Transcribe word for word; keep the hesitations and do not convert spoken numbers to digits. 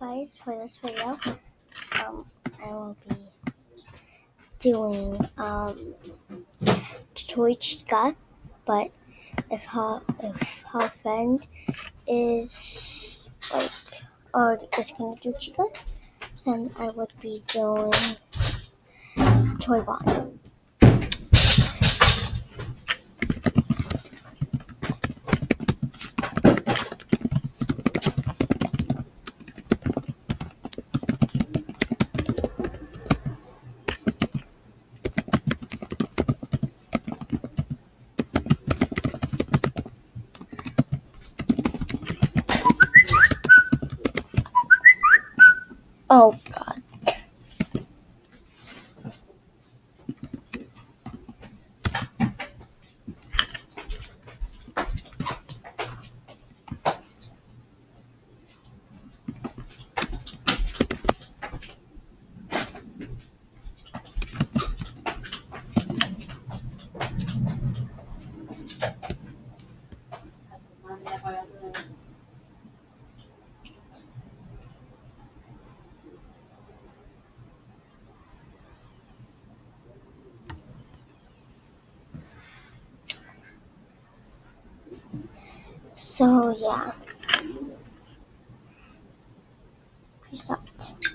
guys, for this video, um, I will be doing um, Toy Chica, but if her if her friend is like or is gonna do Chica, then I would be doing Toy Bond. Oh God. So yeah, peace out.